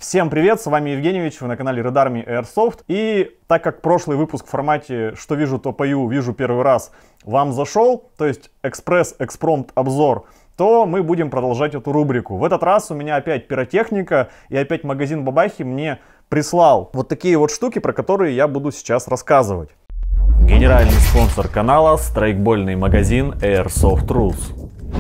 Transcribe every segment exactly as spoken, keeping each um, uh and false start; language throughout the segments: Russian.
Всем привет, с вами Евгеньевич, вы на канале Red Army Airsoft. И так как прошлый выпуск в формате «Что вижу, то пою, вижу первый раз» вам зашел, то есть экспресс-экспромт обзор, то мы будем продолжать эту рубрику. В этот раз у меня опять пиротехника, и опять магазин Бабахи мне прислал вот такие вот штуки, про которые я буду сейчас рассказывать. Генеральный спонсор канала — страйкбольный магазин Airsoft Rules.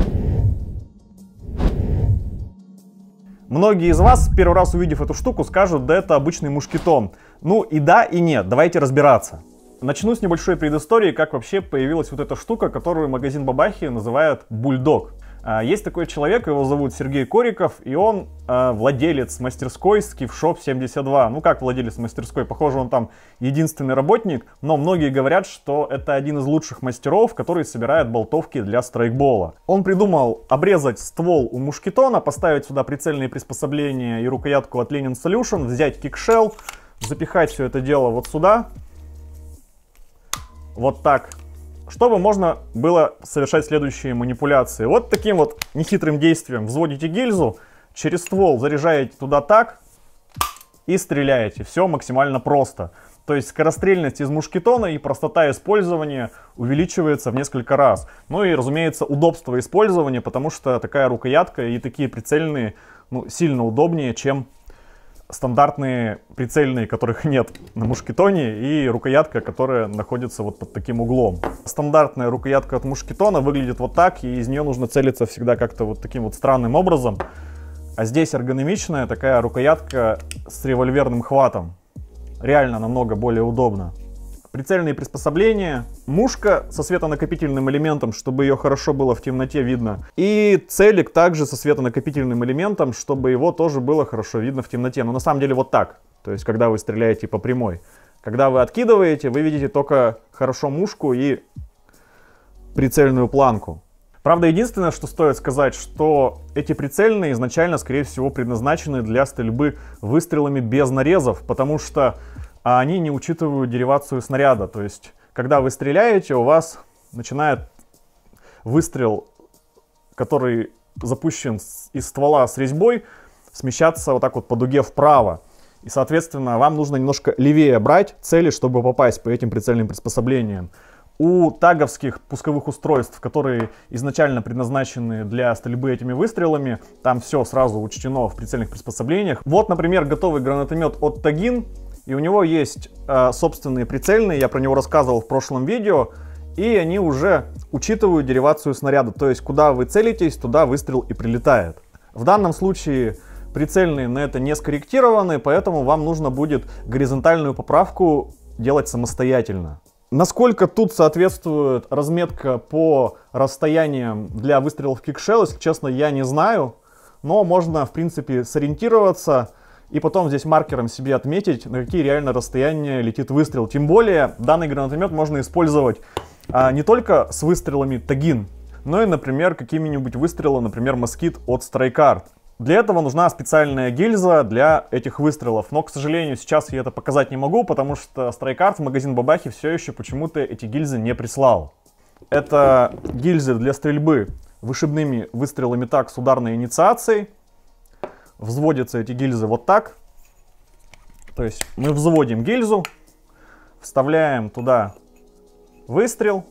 Многие из вас, первый раз увидев эту штуку, скажут: да это обычный мушкетон. Ну и да, и нет, давайте разбираться. Начну с небольшой предыстории, как вообще появилась вот эта штука, которую магазин Бабахи называет бульдог. Есть такой человек, его зовут Сергей Кориков, и он э, владелец мастерской Skifshop семьдесят два. Ну как владелец мастерской, похоже, он там единственный работник, но многие говорят, что это один из лучших мастеров, который собирает болтовки для страйкбола. Он придумал обрезать ствол у мушкетона, поставить сюда прицельные приспособления и рукоятку от Lenin Solution, взять кикшелл, запихать все это дело вот сюда, вот так, чтобы можно было совершать следующие манипуляции. Вот таким вот нехитрым действием взводите гильзу, через ствол заряжаете туда так и стреляете. Все максимально просто. То есть скорострельность из мушкетона и простота использования увеличивается в несколько раз. Ну и, разумеется, удобство использования, потому что такая рукоятка и такие прицельные, ну, сильно удобнее, чем стандартные прицельные, которых нет на мушкетоне, и рукоятка, которая находится вот под таким углом. Стандартная рукоятка от мушкетона выглядит вот так, и из нее нужно целиться всегда как-то вот таким вот странным образом. А здесь эргономичная такая рукоятка с револьверным хватом. Реально намного более удобно. Прицельные приспособления, мушка со светонакопительным элементом, чтобы ее хорошо было в темноте видно. И целик также со светонакопительным элементом, чтобы его тоже было хорошо видно в темноте. Но на самом деле вот так. То есть когда вы стреляете по прямой. Когда вы откидываете, вы видите только хорошо мушку и прицельную планку. Правда, единственное, что стоит сказать, что эти прицельные изначально, скорее всего, предназначены для стрельбы выстрелами без нарезов, потому что а они не учитывают деривацию снаряда. То есть, когда вы стреляете, у вас начинает выстрел, который запущен из ствола с резьбой, смещаться вот так вот по дуге вправо. И, соответственно, вам нужно немножко левее брать цели, чтобы попасть по этим прицельным приспособлениям. У таговских пусковых устройств, которые изначально предназначены для стрельбы этими выстрелами, там все сразу учтено в прицельных приспособлениях. Вот, например, готовый гранатомет от Tagin. И у него есть э, собственные прицельные, я про него рассказывал в прошлом видео, и они уже учитывают деривацию снаряда, то есть куда вы целитесь, туда выстрел и прилетает. В данном случае прицельные на это не скорректированы, поэтому вам нужно будет горизонтальную поправку делать самостоятельно. Насколько тут соответствует разметка по расстояниям для выстрелов кикшелл, если честно, я не знаю, но можно в принципе сориентироваться. И потом здесь маркером себе отметить, на какие реально расстояния летит выстрел. Тем более, данный гранатомет можно использовать а, не только с выстрелами Tagin, но и, например, какими-нибудь выстрелами, например, Москит от StrikeArt. Для этого нужна специальная гильза для этих выстрелов. Но, к сожалению, сейчас я это показать не могу, потому что StrikeArt в магазин Бабахи все еще почему-то эти гильзы не прислал. Это гильзы для стрельбы вышибными выстрелами так с ударной инициацией. Взводятся эти гильзы вот так. То есть мы взводим гильзу, вставляем туда выстрел,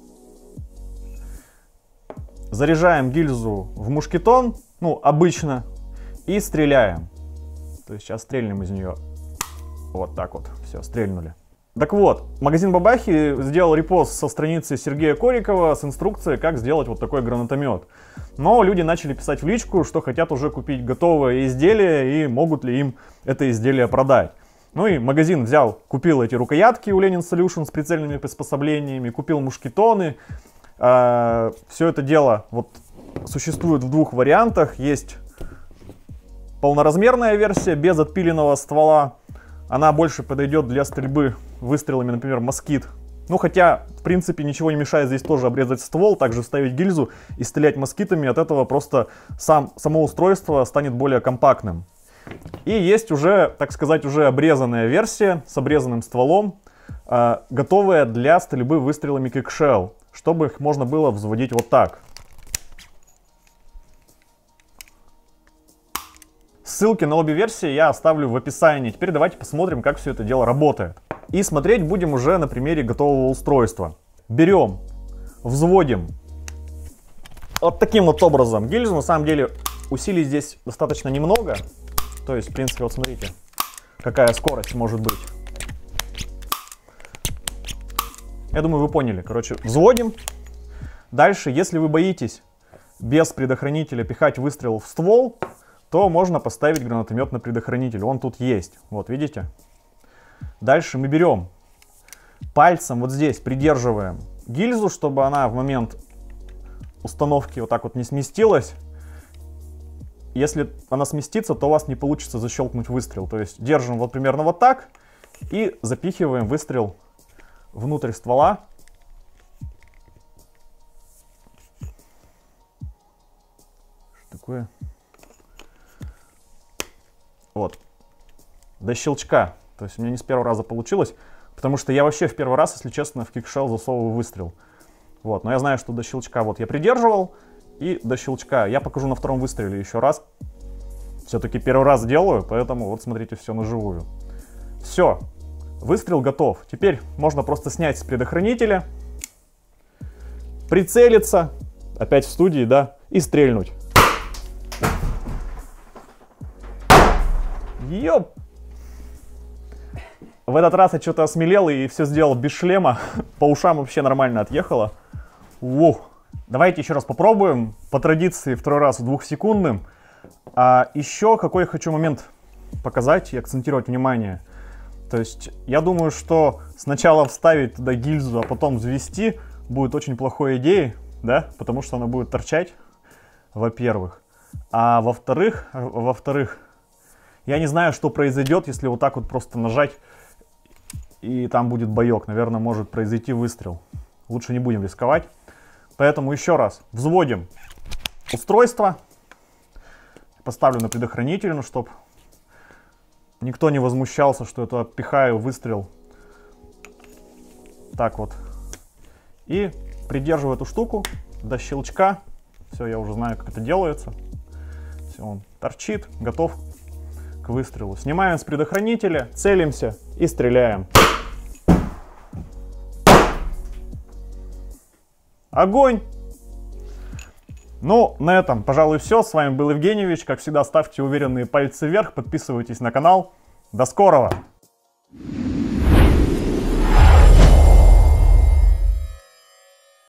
заряжаем гильзу в мушкетон, ну обычно, и стреляем. То есть сейчас стрельнем из нее. Вот так вот, все, стрельнули. Так вот, магазин Бабахи сделал репост со страницы Сергея Корикова с инструкцией, как сделать вот такой гранатомет. Но люди начали писать в личку, что хотят уже купить готовое изделие и могут ли им это изделие продать. Ну и магазин взял, купил эти рукоятки у Lenin Solution с прицельными приспособлениями, купил мушкетоны. Все это дело вот существует в двух вариантах. Есть полноразмерная версия без отпиленного ствола. Она больше подойдет для стрельбы выстрелами, например, москит. Ну, хотя, в принципе, ничего не мешает здесь тоже обрезать ствол, также вставить гильзу и стрелять москитами. От этого просто сам, само устройство станет более компактным. И есть уже, так сказать, уже обрезанная версия с обрезанным стволом, э, готовая для стрельбы выстрелами кикшелл, чтобы их можно было взводить вот так. С Ссылки на обе версии я оставлю в описании. Теперь давайте посмотрим, как все это дело работает. И смотреть будем уже на примере готового устройства. Берем, взводим вот таким вот образом гильзу. На самом деле усилий здесь достаточно немного. То есть, в принципе, вот смотрите, какая скорость может быть. Я думаю, вы поняли. Короче, взводим. Дальше, если вы боитесь без предохранителя пихать выстрел в ствол, то можно поставить гранатомет на предохранитель. Он тут есть. Вот, видите? Дальше мы берем пальцем вот здесь, придерживаем гильзу, чтобы она в момент установки вот так вот не сместилась. Если она сместится, то у вас не получится защелкнуть выстрел. То есть держим вот примерно вот так и запихиваем выстрел внутрь ствола. Что такое? Вот. До щелчка. То есть у меня не с первого раза получилось, потому что я вообще в первый раз, если честно, в кикшелл засовываю выстрел. Вот. Но я знаю, что до щелчка вот я придерживал, и до щелчка. Я покажу на втором выстреле еще раз. Все-таки первый раз делаю, поэтому вот смотрите, все наживую. Все. Выстрел готов. Теперь можно просто снять с предохранителя, прицелиться, опять в студии, да, и стрельнуть. Ёп! В этот раз я что-то осмелел и все сделал без шлема. По ушам вообще нормально отъехало. Ух. Давайте еще раз попробуем. По традиции второй раз двухсекундным. А еще какой я хочу момент показать и акцентировать внимание. То есть я думаю, что сначала вставить туда гильзу, а потом взвести будет очень плохой идеей, да, потому что она будет торчать, во-первых. А во-вторых, во-вторых, я не знаю, что произойдет, если вот так вот просто нажать, и там будет боек. Наверное, может произойти выстрел. Лучше не будем рисковать. Поэтому еще раз взводим устройство. Поставлю на предохранитель, ну, чтобы никто не возмущался, что это пихаю выстрел. Так вот. И придерживаю эту штуку до щелчка. Все, я уже знаю, как это делается. Все, он торчит, готов к выстрелу. Снимаем с предохранителя, целимся и стреляем. Огонь! Ну, на этом, пожалуй, все. С вами был Евгеньевич. Как всегда, ставьте уверенные пальцы вверх, подписывайтесь на канал. До скорого!